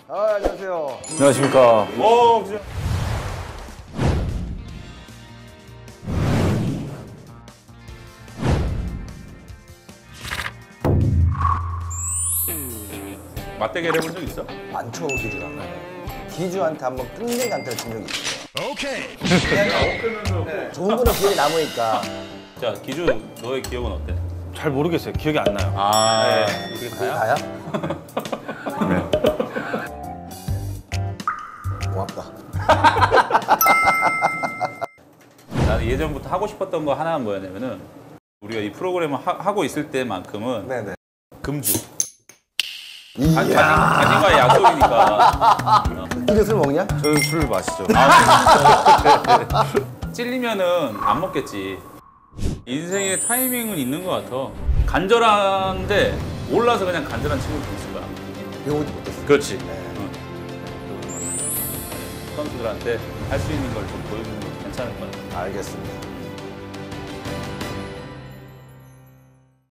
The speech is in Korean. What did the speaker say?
안녕하세요. 안녕하십니까. 맞대결 해본 적 있어? 많죠, 기주랑. 기주한테 한번 끝내기 안타를 친 적이 있어요. 오케이. 좋은 거는 기억에 남으니까. 자, 기주 너의 기억은 어때? 잘 모르겠어요. 기억이 안 나요. 아, 그게 다야? 고맙다. 나는 예전부터 하고 싶었던 거 하나는 뭐였냐면은 우리가 이 프로그램을 하고 있을 때만큼은 네네. 금주. 이야. 자신과의 약속이니까. 기주 술 먹냐? 저희 술 마시죠. 찔리면은 안 먹겠지. 인생의 타이밍은 있는 것 같아. 간절한데 몰라서 그냥 간절한 친구도 있을 거야. 배우지 못했어. 그렇지. 네. 선수들한테 할 수 있는 걸 좀 보여주는 것도 괜찮을 것 같아. 알겠습니다.